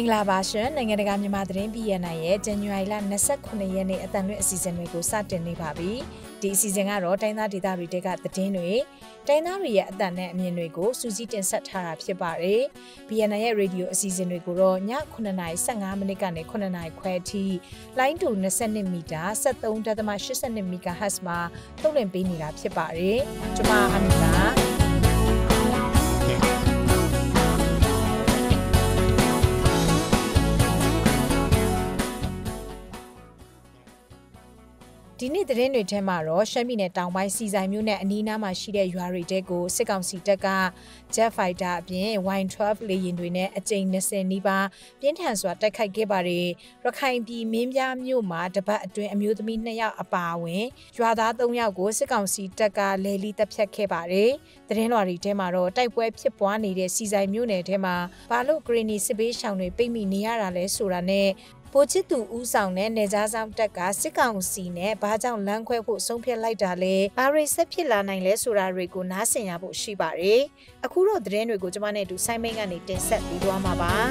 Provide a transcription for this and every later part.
င်္ဂလာပါရှင်နိုင်ငံတကာမြန်မာသတင်း BNI ရဲ့ ဇန်နဝါရီလ29ရက်နေ့အတန်လွင့်အစီအစဉ်တွေကိုစတင်နေပါပြီဒီအစီအစဉ်ကတော့တိုင်းသားဒေသတွေကသတင်းတွေတိုင်းသားတွေရဲ့အတန်နဲ့အမြင်တွေကိုစူးစီးတင်ဆက်ထားတာဖြစ်ပါတယ် BNI ရဲ့ရေဒီယိုအစီအစဉ်တွေကိုတော့ည9:15မိနစ်ကနေ9:00ခွဲအထိလိုင်းတူ22မီတာ 73.82 MHz မှာထုတ်လွှင့်ပေးနေတာဖြစ်ပါတယ်ကျွန်မအမီပါဒီနေ့သတင်းတွေထဲမှာတော့ရှမ်းပြည်နယ်တောင်ပိုင်းစီဆိုင်မြို့နယ်အနီးအနားမှာရှိတဲ့ရွာတွေတဲကိုစစ်ကောင်စီတပ်က Jet Fighter အပြင် Y12 လေယာဉ်တွေနဲ့အကြိမ်20နီးပါးပြင်းထန်စွာတိုက်ခိုက်ခဲ့ပါတယ်ရခိုင်ပြည်မင်းပြားမြို့မှာတပတ်အတွင်းအမျိုးသမီး2ယောက်အပါအဝင်ရွာသား3ယောက်ကိုစစ်ကောင်စီတပ်ကလဲလီတပ်ဖြတ်ခဲ့ပါတယ်သတင်းလွှာတွေထဲမှာတော့တိုက်ပွဲဖြစ်ပွားနေတဲ့စီဆိုင်မြို့နယ်ထဲမှာဘာလို့ဂရီနီစစ်ဘေးရှောင်တွေပိတ်မိနေရတာလဲဆိုတာနဲ့ပိုချစ်သူဦးဆောင်တဲ့နေကြားဆောင်တက်ကစစ်ကောင်စီနဲ့ဘာကြောင့်လမ်းခွဲဖို့ဆုံးဖြတ်လိုက်တာလဲဘာတွေဆက်ဖြစ်လာနိုင်လဲဆိုတာတွေကိုနားဆင်ရဖို့ရှိပါတယ်အခုတော့သတင်းတွေကိုကျွန်မနဲ့အတူဆိုင်းမင်းကနေတင်ဆက်ပြီးသွားမှာပါ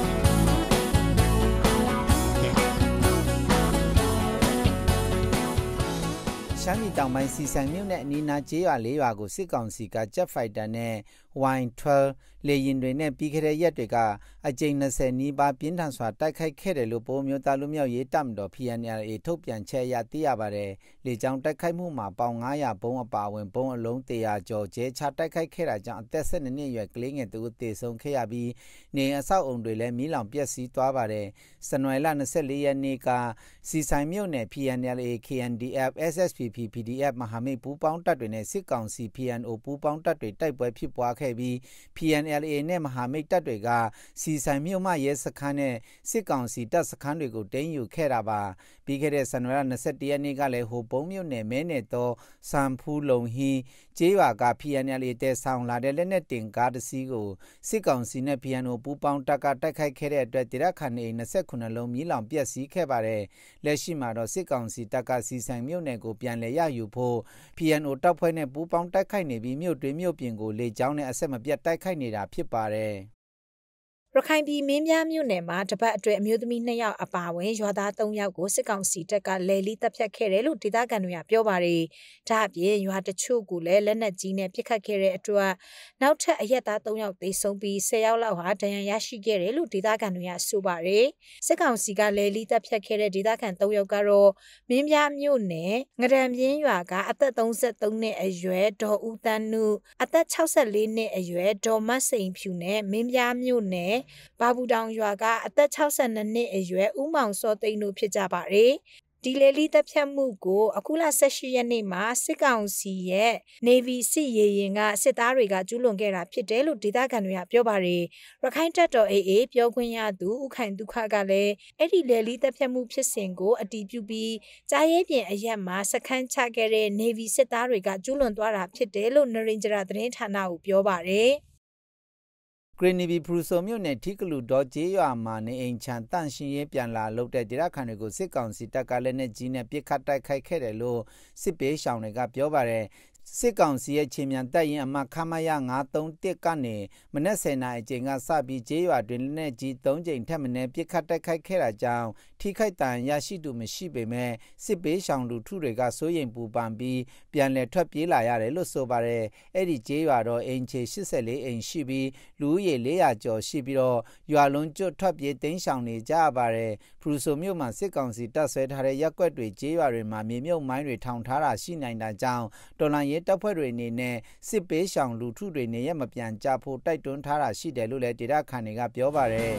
ရှမ်းပြည်တောင်ပိုင်းစီဆိုင်မြို့နယ်အနီးနားကျေးရွာ၄ရွာကိုစစ်ကောင်စီက Jet Fighter နဲ့ Y12 လေယာဉ်တွေနဲ့ပြီးခဲ့တဲ့ရက်တွေကအကြိမ်20နီးပါးပြင်းထန်စွာတိုက်ခိုက်ခဲ့တယ်လို့ပိုမျိုးသားလူမျိုးရေးတပ်မတော် PNLA ထုတ်ပြန်ချက်အရသိရပါတယ်။လေကြောင်းတိုက်ခိုက်မှုမှာပေါင်900ဘုံအပါအဝင်ဘုံအလုံး100ကျော်ကျဲချတိုက်ခိုက်ခဲ့တာကြောင့်အသက်12နှစ်အရွယ်ကလေးငယ်တူသေဆုံးခဲ့ရပြီးနေအဆောက်အုံတွေလည်းမီးလောင်ပျက်စီးသွားပါတယ်။ဇန်နဝါရီလ24ရက်နေ့ကစီဆိုင်မြို့နယ် PNLA KNDF SSPP PDF မဟာမိတ်ပူးပေါင်းတပ်တွေနဲ့စစ်ကောင်စီ PNO ပူးပေါင်းတပ်တွေတိုက်ပွဲဖြစ်ပွားခဲ့ပြီး PNLA နဲ့မဟာမိတ်တပ်တွေကစီဆိုင်မြို့မှရဲစခန်းနဲ့စစ်ကောင်စီတပ်စခန်းတွေကိုတင်းယူခဲ့တာပါပြီးခဲ့တဲ့ဇန်နဝါရီ21ရက်နေ့ကလည်းဟိုပုံးမြို့နယ်မဲနယ်တော်စံဖူးလုံဟီကျေးရွာက PNLA တဲဆောင်လာတဲ့လက်နက်တင်ကားတစ်စီးကိုစစ်ကောင်စီနဲ့ PNO ပူးပေါင်းတပ်ကတိုက်ခိုက်ခဲ့တဲ့အတွက်ဒေသခံနေ29လုံးမီးလောင်ပျက်စီးခဲ့ပါတယ်လက်ရှိမှာတော့စစ်ကောင်စီတပ်ကစီဆိုင်မြို့နယ်ကိုပြန်လည်ရယူဖို့ PNO တပ်ဖွဲ့နဲ့ပူးပေါင်းတိုက်ခိုက်နေပြီးမြို့တွင်းမြို့ပြင်ကိုလေကြောင်းနဲ့အဆက်မပြတ်တိုက်ခိုက်နေတာဖြစ်ပါတယ်ရခိုင်ပြည်မင်းပြားမြို့နယ်မှာတပတ်အတွင်းအမျိုးသမီး2ယောက်အပါအဝင်ရွာသား3ယောက်ကိုစစ်ကောင်စီတပ်ကလဲလီတပ်ဖြတ်ခဲ့တယ်လို့ဒေသခံတွေကပြောပါတယ်။ဒါအပြင်ရွာတချို့ကိုလည်းလက်နက်ကြီးနဲ့ပစ်ခတ်ခဲ့တဲ့အတွက်နောက်ထပ်အရက်သား3ယောက်သေဆုံးပြီး10ယောက်လောက်ဟာဒဏ်ရာရရှိခဲ့တယ်လို့ဒေသခံတွေကဆိုပါတယ်။စစ်ကောင်စီကလဲလီတပ်ဖြတ်ခဲ့တဲ့ဒေသခံ3ယောက်ကတော့မင်းပြားမြို့နယ်ငရံပြင်းရွာကအသက်33နှစ်အရွယ်ဒေါ်ဦးတန်းနုအသက်64နှစ်အရွယ်ဒေါ်မတ်စိန်ဖြူနဲ့မင်းပြားမြို့နယ်ဘာဘူးတောင်ရွာကအသက်62နှစ်အရွယ်ဦးမောင်စောသိန်းတို့ဖြစ်ကြပါတယ်။ဒီလေလီတပ်ဖြတ်မှုကိုအခုလ18ရက်နေ့မှာစစ်ကောင်စီရဲ့ Navy စစ်ရေယာဉ်ကစစ်သားတွေကကျူးလွန်ခဲ့တာဖြစ်တယ်လို့ဒေသခံတွေကပြောပါတယ်။ရခိုင်တပ်တော် AA ပြောခွင့်ရသူဦးခိုင်ဒုက္ခကလည်းအဲ့ဒီလေလီတပ်ဖြတ်မှုဖြစ်စဉ်ကိုအတည်ပြုပြီးကြားရဲပြင်အရက်မှာစခန်းချခဲ့တဲ့ Navy စစ်သားတွေကကျူးလွန်သွားတာဖြစ်တယ်လို့နရိန်ဂျရာသတင်းဌာနကိုပြောပါတယ်။ဂရနီဘီပရူဆိုမြို့နယ်ထိကလူဒေါ်ကျေးရွာမှာနေအိမ်ချန်တန့်ရှင်ရေးပြန်လာလုပ်တဲ့ဒေသခံတွေကိုစစ်ကောင်စီတပ်ကလည်းနဲ့ကြီးနဲ့ပစ်ခတ်တိုက်ခိုက်ခဲ့တယ်လို့စစ်ပေးရှောင်တွေကပြောပါတယ်စစ်ကောင်စီရဲ့ချင်းမြန်တပ်ရင်အမှခမရ931ကနေမနက်10:00နာရီအချိန်ကစပြီးကျေးရွာတွင်လက်နက်ကြီး3ကြိမ်ထပ်မံပစ်ခတ်တိုက်ခိုက်ခဲ့တာကြောင့်ထိခိုက်ဒဏ်ရာရရှိသူမရှိပေမဲ့စစ်ပေးရှောင်လူထုတွေကစိုးရိမ်ပူပန်ပြီးပြန်လည်ထွက်ပြေးလာရတယ်လို့ဆိုပါတယ်အဲ့ဒီကျေးရွာတော့အင်ချေ84အိမ်ရှိပြီးလူဦးရေ400ကျော်ရှိပြီးတော့ရွာလုံးကျွတ်ထွက်ပြေးတိမ်းရှောင်နေကြရပါတယ်ဖရူဆိုမြို့မှာစစ်ကောင်စီတပ်ဆွဲထားတဲ့ရက်ကွက်တွေကျေးရွာတွေမှာမြေမြုပ်မိုင်းတွေထောင်ထားတာရှိနိုင်တာကြောင့်တော်လန်ရေးတပ်ဖွဲ့တွေအနေနဲ့စစ်ပေးရှောင်လူထုတွေနေရမပြန်ကြဖို့တိုက်တွန်းထားတာရှိတယ်လို့လည်းဒေသခံတွေကပြောပါတယ်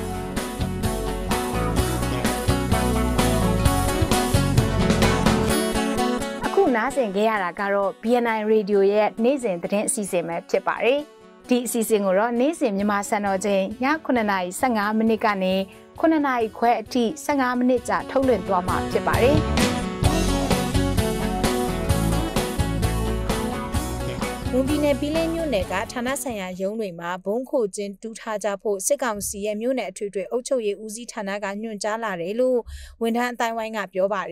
အခုနားဆင်ကြရတာကတော့ BNI Radio ရဲ့နေ့စဉ်သတင်းအစီအစဉ်ပဲဖြစ်ပါတယ်ဒီအစီအစဉ်ကိုတော့နေ့စဉ်မြန်မာစံတော်ချိန်ည9:15မိနစ်ကနေ9:00ခွဲအထိ15မိနစ်ကြာထုတ်လွှင့်သွားမှာဖြစ်ပါတယ်ဝန်ပြည်နယ်ပြည်လင်းမြို့နယ်ကဌာနဆိုင်ရာရုံးတွေမှာဘုံခိုကျင်းတူးထားကြဖို့စစ်ကောင်စီရဲ့မြို့နယ်အထွေထွေအုပ်ချုပ်ရေးဦးစီးဌာနကညွှန်ကြားလာတယ်လို့ဝန်ထမ်းအတိုင်းဝိုင်းကပြောပါတယ်။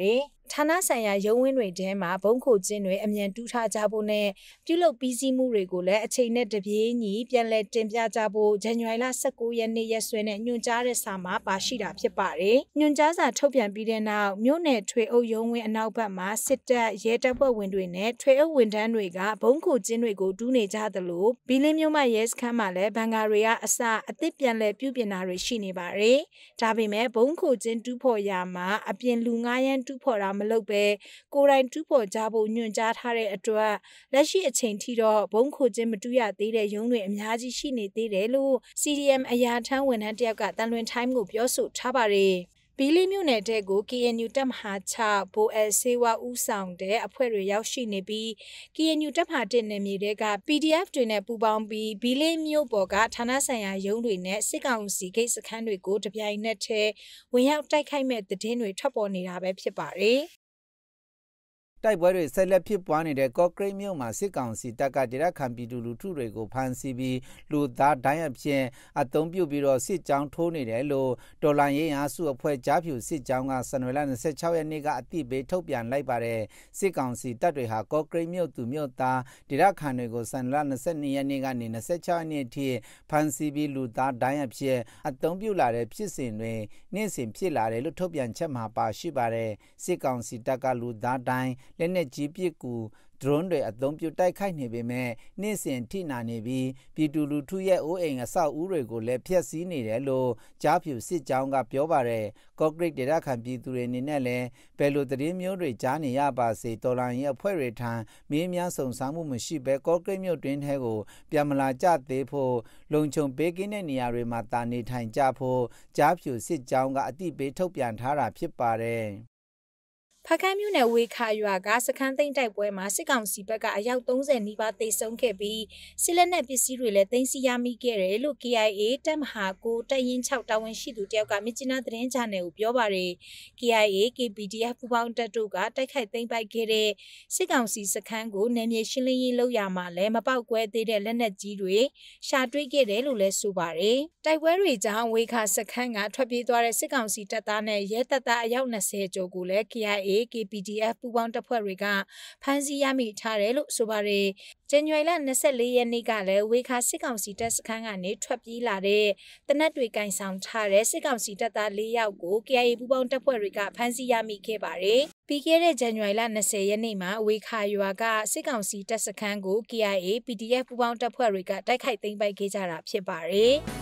ဌာနဆိုင်ရာရုံးဝင်းတွေထဲမှာဘုံခိုကျင်းတွေအမြန်တူးထားကြဖို့နဲ့ပြုလုပ်ပြီးစီးမှုတွေကိုလည်းအချိန်နဲ့တပြေးညီပြန်လည်တင်ပြကြဖို့ဇန်နဝါရီလ19ရက်နေ့ရက်စွဲနဲ့ညွှန်ကြားတဲ့စာမှာပါရှိတာဖြစ်ပါတယ်။ညွှန်ကြားစာထုတ်ပြန်ပြီးတဲ့နောက်မြို့နယ်ထွေအုပ်ရုံးဝင်းအနောက်ဘက်မှာစစ်တပ်ရဲတပ်ဖွဲ့ဝင်တွေနဲ့ထွေအုပ်ဝန်ထမ်းတွေကဘုံခိုကျင်းတွေကိုတူးနေကြသလိုဘီလင်းမြို့မှာရဲစခန်းမှာလည်းဘန်ကာတွေကအစအသစ်ပြန်လည်ပြုပြင်တာတွေရှိနေပါတယ်။ဒါပေမဲ့ဘုံခိုကျင်းတူးဖော်ရာမှာအပြင်လူ9ရန်တူးဖော်တာမလုပ်ပဲကိုယ်တိုင်တူးဖော်ကြဖို့ညွှန်ကြားထားတဲ့အတွက်လက်ရှိအချိန်ထိတော့ဘုံခိုကျင်းမတူးရသေးတဲ့ရုံးတွေအများကြီးရှိနေသေးတယ်လို့ CDM အရာထမ်းဝန်ထမ်းတယောက်ကတန်လွင် time ကိုပြောဆိုထားပါတယ်။ဘီလီမြို့နယ်တဲ့ကို KNU တပ်မဟာ6ဘိုအယ်ဆေဝါဦးဆောင်တဲ့အဖွဲ့တွေရောက်ရှိနေပြီး KNU တပ်မဟာ1နယ်မြေတွေက PDF တွေနဲ့ပူးပေါင်းပြီးဘီလီမြို့ပေါ်ကဌာနဆိုင်ရာရုံးတွေနဲ့စစ်ကောင်စီဂိတ်စခန်းတွေကိုတပြိုင်နက်တည်းဝင်ရောက်တိုက်ခိုက်မဲ့သတင်းတွေထွက်ပေါ်နေတာပဲဖြစ်ပါတယ်။တိုက်ပွဲတွေဆက်လက်ဖြစ်ပွားနေတဲ့ကော့ကရိတ်မြို့မှာစစ်ကောင်စီတပ်ကဒေသခံပြည်သူလူထုတွေကိုဖမ်းဆီးပြီးလူသားဒိုင်းအဖြစ်အသုံးပြုပြီးတော့စစ်ကြောင်းထိုးနေတယ်လို့ဒေါ်လာရေးအားစုအဖွဲ့ကြားဖြူစစ်ကြောင်းကဇန်နဝါရီလ26ရက်နေ့ကအတိပေးထုတ်ပြန်လိုက်ပါတယ်စစ်ကောင်စီတပ်တွေဟာကော့ကရိတ်မြို့သူမြို့သားဒေသခံတွေကိုဇန်နဝါရီလ22ရက်နေ့ကနေ26ရက်နေ့အထိဖမ်းဆီးပြီးလူသားဒိုင်းအဖြစ်အသုံးပြုလာတဲ့ဖြစ်စဉ်တွေနေ့စဉ်ဖြစ်လာတယ်လို့ထုတ်ပြန်ချက်မှာပါရှိပါတယ်စစ်ကောင်စီတပ်ကလူသားဒိုင်းလက်နက်ကြီးပစ်ကူဒရုန်းတွေအသုံးပြုတိုက်ခိုက်နေပေမဲ့နေ့စဉ်ထိနာနေပြီးပြည်သူလူထုရဲ့အိုးအိမ်အဆောက်အဦတွေကိုလည်းဖျက်ဆီးနေတယ်လို့ကြားဖြူစစ်ကြောင်းကပြောပါတယ်ကော့ကရိတ်ဒေသခံပြည်သူတွေအနေနဲ့လည်းဘယ်လိုသတင်းမျိုးတွေကြားနေရပါစေတော်လိုင်းရဲ့အဖွဲ့တွေထံမင်းများစုံစမ်းမှုမရှိဘဲကော့ကရိတ်မြို့တွင်းထဲကိုပြန်မလာကြသေးဖို့လုံခြုံပေးကင်းတဲ့နေရာတွေမှာတာနေထိုင်ကြဖို့ကြားဖြူစစ်ကြောင်းကအတိပေးထုတ်ပြန်ထားတာဖြစ်ပါတယ်ဖကန်းမြို့နယ်ဝေခါရွာကစခန်းသိမ်းတိုက်ပွဲမှာစစ်ကောင်စီဘက်ကအယောက်30နီးပါးသေဆုံးခဲ့ပြီးစစ်လက်နက်ပစ္စည်းတွေလည်းသိမ်းဆည်းရမိခဲ့တယ်လို့ KIA တပ်မဟာ9တပ်ရင်း6တာဝန်ရှိသူတယောက်ကမြစ်ကြီးနားသတင်းချန်နယ်ကိုပြောပါတယ် KIA KPDF ပူးပေါင်းတပ်တို့ကတိုက်ခိုက်သိမ်းပိုက်ခဲ့တဲ့စစ်ကောင်စီစခန်းကိုနယ်မြေရှင်းလင်းရေးလုပ်ရမှာလည်းမပေါက်ကွဲသေးတဲ့လက်နက်ကြီးတွေရှာတွေ့ခဲ့တယ်လို့လည်းဆိုပါတယ်တိုက်ပွဲတွေကြောင့်ဝေခါစခန်းကထွက်ပြေးသွားတဲ့စစ်ကောင်စီတပ်သားနဲ့ရဲတပ်သားအယောက်20ကျော်ကိုလည်း KIA KPDF ပူးပေါင်းတပ်ဖွဲ့တွေကဖမ်းဆီးရမိထားတယ်လို့ဆိုပါတယ်။ဇန်နဝါရီလ24ရက်နေ့ကလည်းဝေခါစစ်ကောင်စီတပ်စခန်းကနေထွက်ပြေးလာတဲ့တနက်တွေကင်ဆောင်ထားတဲ့စစ်ကောင်စီတပ်သား4ယောက်ကို KIA ပူးပေါင်းတပ်ဖွဲ့တွေကဖမ်းဆီးရမိခဲ့ပါတယ်။ပြီးခဲ့တဲ့ဇန်နဝါရီလ20ရက်နေ့မှာဝေခါရွာကစစ်ကောင်စီတပ်စခန်းကို KIA PDF ပူးပေါင်းတပ်ဖွဲ့တွေကတိုက်ခိုက်သိမ်းပိုက်ခဲ့ကြတာဖြစ်ပါတယ်။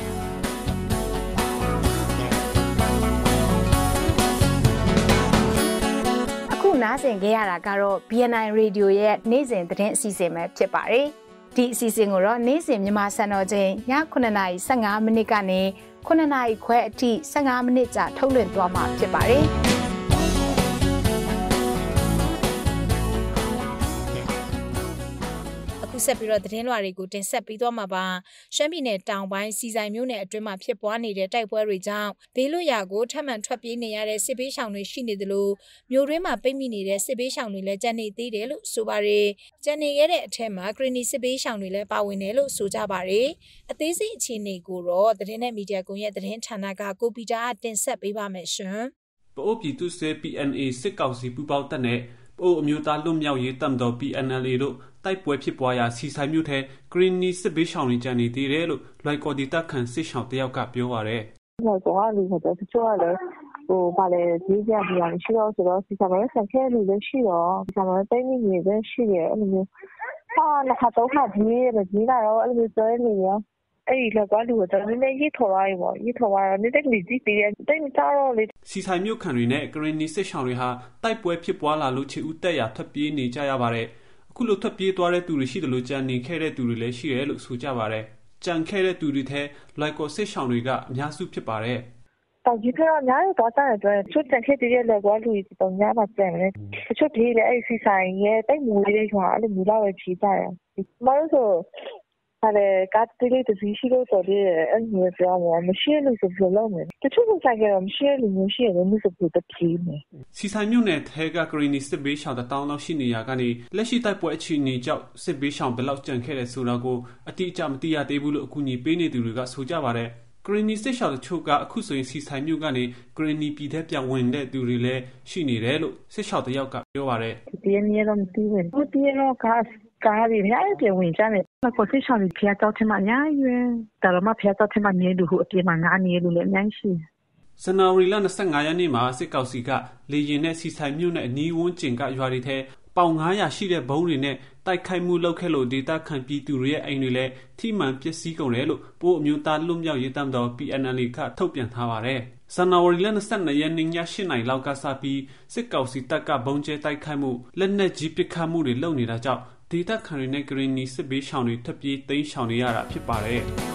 ခုနားဆင်ခဲ့ရတာကတော့ BNI Radio ရဲ့နေ့စဉ်သတင်းအစီအစဉ်ပဲဖြစ်ပါတယ်။ဒီအစီအစဉ်ကိုတော့နေ့စဉ်မြန်မာစံတော်ချိန်ည9:15မိနစ်ကနေ9:00ခွဲအထိ15မိနစ်ကြာထုတ်လွှင့်သွားမှာဖြစ်ပါတယ်။ဆက်ပြီးတော့သတင်းလွှာတွေကိုတင်ဆက်ပြီးသွားမှာပါရှမ်းပြည်နယ်တောင်ပိုင်းစီဆိုင်မြို့နယ်အတွင်းမှာဖြစ်ပွားနေတဲ့တိုက်ပွဲတွေကြောင့်ဘေးလွတ်ရာကိုထပ်မံထွက်ပြေးနေရတဲ့စစ်ပေးရှောင်တွေရှိနေသလိုမြို့တွင်းမှာပိတ်မိနေတဲ့စစ်ပေးရှောင်တွေလည်းကျန်နေသေးတယ်လို့ဆိုပါတယ်ကျန်နေရတဲ့အထက်မှာဂရနီစစ်ပေးရှောင်တွေလည်းပါဝင်တယ်လို့ဆိုကြပါတယ်အသေးစိတ်အခြေအနေကိုတော့သတင်းနဲ့မီဒီယာကွန်ရက်သတင်းဌာနကကိုပီတာတင်ဆက်ပေးပါမယ်ရှင်ပအိုပြည်သူ့စစ် PNA စစ်ကောင်စီပူးပေါင်းတပ်နဲ့ပအိုအမျိုးသားလွတ်မြောက်ရေးတပ်မတော် PNLA တို့တိုက်ပွဲဖြစ်ပွားရာစီဆိုင်မြို့ထဲဂရင်းနီစစ်ဘေးရှောင်တွေကြံနေသေးတယ်လို့လွိုင်ကော်ဒေသခံစစ်ရှောင်တယောက်ကပြောပါရယ်။လွိုင်ကော်ကလူတွေတချို့ကလည်းဘာလဲကြီးကြပြရမရှိတော့ဆိုတော့စီဆိုင်မှာဆန်ခဲလူလည်းရှိတော့စီဆိုင်မှာတိတ်မိနေလည်းရှိတယ်အဲ့လိုမျိုးနှစ်ခါသုံးခါကြီးလာတော့အဲ့လိုမျိုးစွဲနေရောအဲ့ဒီလောက်ကလူကတည်းကနည်းရေးထော်လိုက်ပေါ့ရေးထော်သွားတော့နေတဲ့လူကြီးတွေတိတ်မကြတော့လေစီဆိုင်မြို့ခံတွေနဲ့ဂရင်းနီစစ်ရှောင်တွေဟာတိုက်ပွဲဖြစ်ပွားလာလို့ချီဦးတက်ရထွက်ပြေးနေကြရပါတယ်အခုလိုထွက်ပြေးသွားတဲ့သူတွေရှိတယ်လို့ကြံနေခဲ့တဲ့သူတွေလည်းရှိတယ်လို့ဆိုကြပါတယ်ကြံခဲ့တဲ့သူတွေထဲလိုက်ကောစစ်ရှောင်တွေကအများစုဖြစ်ပါတယ်တောင်ကြီးကတော့အများကြီးသွားတဲ့အတွက်ချွတ်ကြံခဲ့တဲ့လက်ကွာလူတွေတုံညာမှာကျန်တယ်ချွတ်ဒီလေအဲ့စီဆိုင်ရဲ့တိတ်မူလေးရွာအဲ့လိုမျိုးလာပဲဖြီးကြတယ်မလို့ဆိုအဲ့ကတ်တီလေးတစီရှိလို့ဆိုတဲ့အဲ့လိုပြောမှာမရှိလို့ဆိုလို့လုံးမယ်တချို့ဆိုင်ကတော့မရှိလို့မရှိရင်လည်းဆိုလို့တဖြီးမယ်စီဆိုင်မြို့နယ်ထဲကဂရီနီစစ်ဘေးရှောင်တောင်းလောက်ရှိနေရကနေလက်ရှိတိုက်ပွဲအခြေအနေကြောင့်စစ်ဘေးရှောင်ဘယ်လောက်ကြံခဲ့တယ်ဆိုတာကိုအတိအကျမသိရသေးဘူးလို့အကူအညီပေးနေသူတွေကဆိုကြပါတယ်ဂရင်းနီစစ်ရှောင်းတချို့ကအခုဆိုရင်စီဆိုင်မြို့ကနေဂရင်းနီပြည်သက်ပြန်ဝင်တဲ့သူတွေလည်းရှိနေတယ်လို့စစ်ရှောင်းတယောက်ကပြောပါတယ်ဒီနေ့တော့မသိဘူး။ဒီတော့ကားတွေအများကြီးဝင်ကြတယ်။ကိုစစ်ရှောင်းတွေဖျက်တော့ထမညာရွယ်။ဒါမှဖျက်တော့ထမနေလို့အပြေမှာငါနေလို့လည်းအများကြီးရှိဇန်နဝါရီလ25ရက်နေ့မှာစစ်ကောင်စီကလေရင်နဲ့စီဆိုင်မြို့နဲ့အနီးဝန်းကျင်ကရွာတွေထဲပေါင်900ရှိတဲ့ဘုံတွေနဲ့တိုက်ခိုက်မှုလုပ်ခဲ့လို့ဒေသခံပြည်သူတွေရဲ့အိမ်တွေလည်းထိမှန်ပျက်စီးကုန်တယ်လို့ပို့အမျိုးသားလွတ်မြောက်ရေးတပ်မတော် PNL ကထုတ်ပြန်ထားပါတယ်။ဇန်နဝါရီလ22ရက်နေ့ည8:00နာရီလောက်ကစပြီးစစ်ကောင်စီတပ်ကဘုံကျဲတိုက်ခိုက်မှုလက်နက်ကြီးပစ်ခတ်မှုတွေလုပ်နေတာကြောင့်ဒေသခံတွေနဲ့ဂရင်းနီစစ်ဘေးရှောင်တွေထပ်ပြေးသိမ်းရှောင်နေရတာဖြစ်ပါတယ်။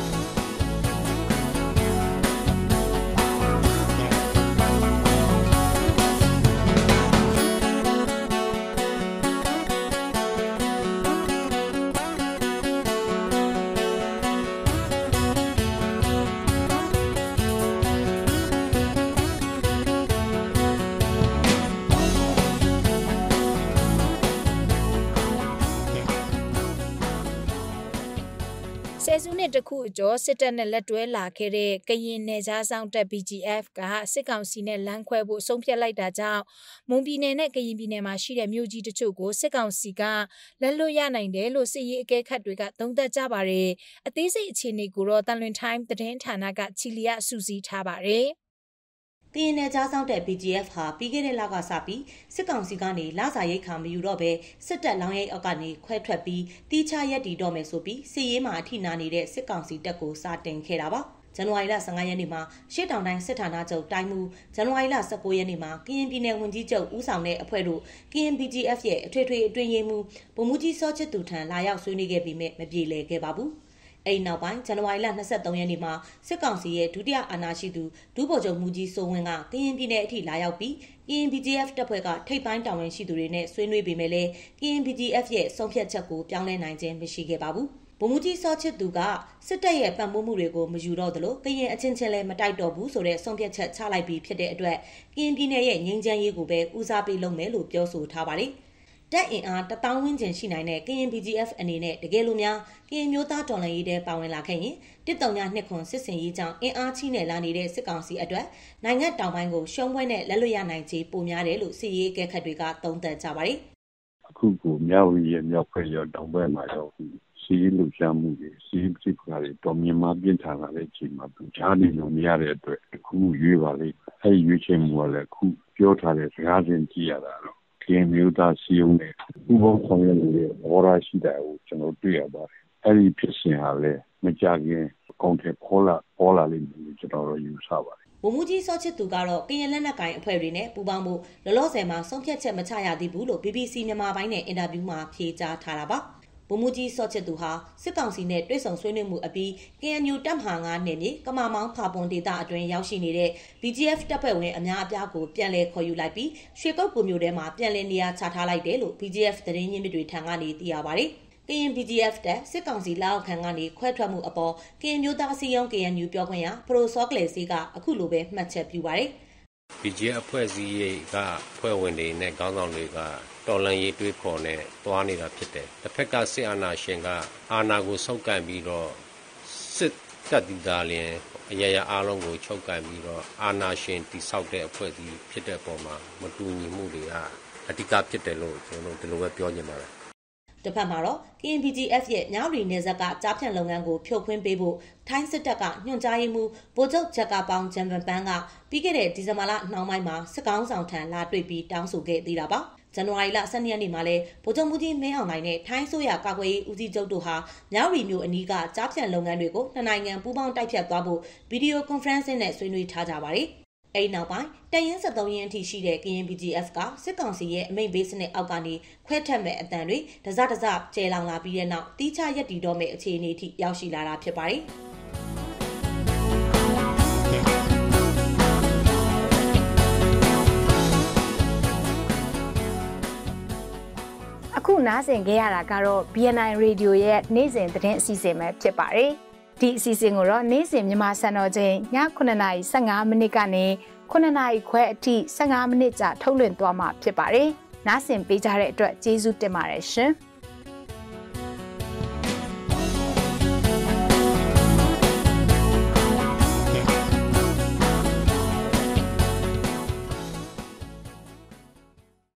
ဆယ်စုနှစ်တစ်ခုအကျော်စစ်တပ်နဲ့လက်တွဲလာခဲ့တဲ့ကရင်နယ်ခြားစောင့်တပ် BGF ကစစ်ကောင်စီနဲ့လမ်းခွဲဖို့ဆုံးဖြတ်လိုက်တာကြောင့်မွန်ပြည်နယ်နဲ့ကရင်ပြည်နယ်မှာရှိတဲ့မြို့ကြီးတချို့ကိုစစ်ကောင်စီကလက်လွတ်ရနိုင်တယ်လို့စစ်ရေးအကဲခတ်တွေကသုံးသပ်ကြပါတယ်။အသေးစိတ်အခြေအနေကိုတော့တန်လွင်တိုင်းသတင်းဌာနကချီလီယာစူးစီးထားပါတယ်။ကရင်နယ်ခြားစောင့်တဲ့ BGF ဟာပြီးခဲ့တဲ့လကစပြီးစစ်ကောင်စီကနေလစာရိတ်ခါမယူတော့ပဲစစ်တပ်လောင်းရိတ်အောက်ကနေခွဲထွက်ပြီးတီးခြားရက်တီတော့မယ်ဆိုပြီးစစ်ရေးမှာအထိနာနေတဲ့စစ်ကောင်စီတပ်ကိုစတင်ခဲ့တာပါ။ဇန်နဝါရီလ15ရက်နေ့မှာရှေ့တောင်တိုင်းစစ်ဌာနချုပ်တိုင်းမှုဇန်နဝါရီလ19ရက်နေ့မှာကရင်ပြည်နယ်ဝန်ကြီးချုပ်ဦးဆောင်တဲ့အဖွဲ့တို့ကရင် BGF ရဲ့အထွေထွေအတွင်းရေးမှူးဗိုလ်မှူးကြီးစောချစ်သူထံလာရောက်ဆွေးနွေးခဲ့ပြီးမပြေလည်ခဲ့ပါဘူး။အဲ့နောက်ပိုင်းဇန်နဝါရီလ23ရက်နေ့မှာစစ်ကောင်စီရဲ့ဒုတိယအာဏာရှိသူဒုဗိုလ်ချုပ်မှုကြီးစိုးဝင်းကကရင်ပြည်နယ်အထိလာရောက်ပြီးကရင် BGF တပ်ဖွဲ့ကထိပ်ပိုင်းတာဝန်ရှိသူတွေနဲ့ဆွေးနွေးပေမဲ့လည်းကရင် BGF ရဲ့ဆုံးဖြတ်ချက်ကိုပြောင်းလဲနိုင်ခြင်းမရှိခဲ့ပါဘူး။ဗိုလ်မှူးကြီးစောချစ်သူကစစ်တပ်ရဲ့ပံ့ပိုးမှုတွေကိုမယူတော့သလိုကရင်အချင်းချင်းလည်းမတိုက်တော့ဘူးဆိုတဲ့ဆုံးဖြတ်ချက်ချလိုက်ပြီးဖြစ်တဲ့အတွက်ကရင်ပြည်နယ်ရဲ့ငြိမ်းချမ်းရေးကိုပဲဦးစားပေးလုပ်မယ်လို့ပြောဆိုထားပါတယ်။တပ်အင်အား1000ဝန်းကျင်ရှိနိုင်တဲ့ကရင် BGF အနေနဲ့တကယ်လို့များကရင်မျိုးသားတော်လှန်ရေးတဲ့ပါဝင်လာခဲ့ရင်139စစ်စင်ရေးကြောင့်အင်အားချိနဲ့လာနေတဲ့စစ်ကောင်စီအတွက်နိုင်ငံတောင်ပိုင်းကိုရှုံးပွဲနဲ့လက်လွတ်ရနိုင်ခြေပိုများတယ်လို့စစ်ရေးအကဲခတ်တွေကသုံးသပ်ကြပါတယ်။အခုကိုမြောက်ရီရဲ့မြောက်ဖက်ရောတောင်ဘက်မှာရောစီးလူရှာမှုတွေစီးစစ်ခွာတွေတော်မြန်မာပြင်းထန်လာတဲ့အချိန်မှာကြားနေလို့မရတဲ့အတွက်အခုရွေးပါလိမ့်။အဲဒီရွေးချယ်မှုကလည်းအခုပြောထားတဲ့စကားစဉ်ကြည့်ရတာတော့ကရင်မျိုးသားစီယုံနဲ့ဥပဒေဆောင်ရွက်နေတဲ့ဘောရာရှိတာကိုကျွန်တော်တွေ့ရပါတယ်။အဲဒီဖြစ်စဉ်ဟာလည်းမကြခင်အကောင့်ထဲပေါ်လာလိမ့်မယ်လို့ကျွန်တော်တို့ယူဆပါတယ်။ဗိုလ်မှူးကြီးစောချစ်သူကတော့ကရင်လက်နက်ကိုင်အဖွဲ့တွေနဲ့ပူးပေါင်းဖို့လောလောဆယ်မှာဆုံးဖြတ်ချက်မချရသေးဘူးလို့ BBC မြန်မာပိုင်းနဲ့အင်တာဗျူးမှာဖြေကြားထားတာပါ။ဗိုလ်မှူးကြီးစောချစ်သူဟာစစ်ကောင်စီနဲ့တွေ့ဆုံဆွေးနွေးမှုအပြီး KNU တပ်မဟာ9နယ်မြေကမာမောင်းဖာပွန်ဒေသအတွင်းရောက်ရှိနေတဲ့ BGF တပ်ဖွဲ့ဝင်အများအပြားကိုပြန်လည်ခေါ်ယူလိုက်ပြီးရွှေကုတ်ကူမျိုးထဲမှာပြန်လည်နေရာချထားလိုက်တယ်လို့ BGF သတင်းရင်းမြစ်တွေထံကနေသိရပါတယ်။ကရင် BGF တပ်စစ်ကောင်စီလက်အောက်ခံကနေခွဲထွက်မှုအပေါ်ကရင်မျိုးသားအစည်းအရုံး KNU ပြောခွင့်ရပရိုစောကလေစီကအခုလိုပဲမှတ်ချက်ပြုပါတယ်။ BGF အဖွဲ့အစည်းကဖွဲ့ဝင်တွေနဲ့ခေါင်းဆောင်တွေကတော်လှန်ရေးတွေးခေါ်နဲ့တွားနေတာဖြစ်တယ်။တစ်ဖက်ကစစ်အာဏာရှင်ကအာဏာကိုဆုပ်ကိုင်ပြီးတော့စစ်တပ်ဒီသားလျင်အရာရာအားလုံးကိုချုပ်ကိုင်ပြီးတော့အာဏာရှင်တိဆောက်တဲ့အဖွဲ့အစည်းဖြစ်တဲ့ပုံမှာမတူညီမှုတွေကအဓိကဖြစ်တယ်လို့ကျွန်တော်တို့ဒီလိုပဲပြောချင်ပါတယ်။တစ်ဖက်မှာတော့ KNBGF ရဲ့ညောင်ရီနယ်ဇက်ကကြားဖြန့်လုပ်ငန်းကိုဖြုတ်ခွင်းပေးဖို့ထိုင်းစစ်တပ်ကညွှန်ကြားရေးမှူးဗိုလ်ချုပ်ဂျက်ကပေါင်းဂျမ်ပန်ပန်းကပြီးခဲ့တဲ့ဒီဇင်ဘာလနှောင်းပိုင်းမှာစစ်ကောင်ဆောင်ထံလာတွေ့ပြီးတောင်းဆိုခဲ့သေးတာပါ။ဇန်နဝါရီလ12ရက်နေ့မှာလဲဗိုလ်ချုပ်မှုကြီးမင်းအောင်လှိုင်နဲ့ထိုင်းဆိုရကာကွယ်ရေးဦးစီးချုပ်တို့ဟာညောင်ရီမြို့အနီးကကြားဖြန့်လုပ်ငန်းတွေကိုနှစ်နိုင်ငံပူးပေါင်းတိုက်ဖြတ်သွားဖို့ဗီဒီယိုကွန်ဖရင့်နဲ့ဆွေးနွေးထားကြပါတယ်။အဲဒီနောက်ပိုင်းတရင်73ရင်းအထိရှိတဲ့ KNBGF ကစစ်ကောင်စီရဲ့အမိန့်ပေးစနစ်အောက်ကနေခွဲထွက်မဲ့အတန်တွေတစတစကျဲလောင်လာပြီးတဲ့နောက်တီးခြားရက်တီတော့မဲ့အခြေအနေအထိရောက်ရှိလာတာဖြစ်ပါတယ်။အခုနားဆင်ခဲ့ရတာကတော့ BNI Radio ရဲ့နေ့စဉ်သတင်းအစီအစဉ်ပဲဖြစ်ပါတယ်။ဒီအစီအစဉ်ကိုတော့နေ့စဉ်မြန်မာစံတော်ချိန်ည9:15မိနစ်ကနေ9:00ခွဲအထိ15မိနစ်ကြာထုတ်လွှင့်သွားမှာဖြစ်ပါတယ်။နားဆင်ပေးကြတဲ့အတွက်ကျေးဇူးတင်ပါတယ်ရှင်။